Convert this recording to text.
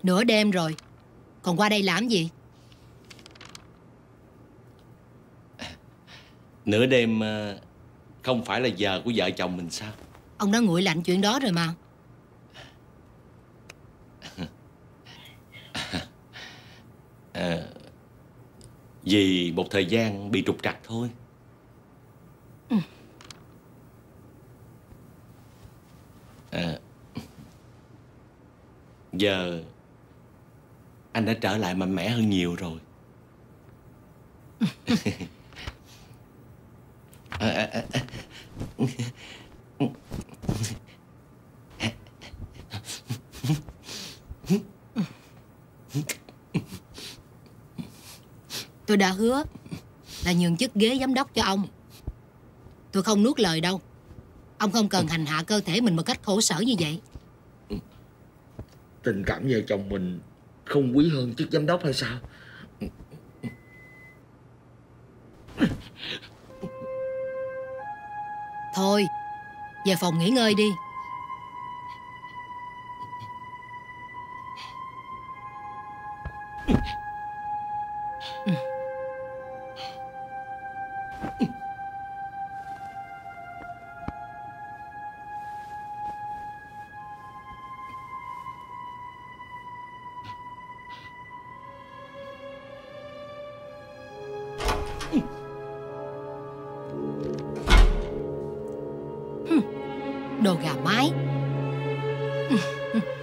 Nửa đêm rồi, còn qua đây làm gì? Nửa đêm không phải là giờ của vợ chồng mình sao? Ông đã nguội lạnh chuyện đó rồi mà. Vì một thời gian bị trục trặc thôi. Giờ anh đã trở lại mạnh mẽ hơn nhiều rồi. Tôi đã hứa là nhường chức ghế giám đốc cho ông. Tôi không nuốt lời đâu. Ông không cần hành hạ cơ thể mình một cách khổ sở như vậy. Tình cảm vợ chồng mình không quý hơn chức giám đốc hay sao? Thôi, về phòng nghỉ ngơi đi. Đồ gà mái.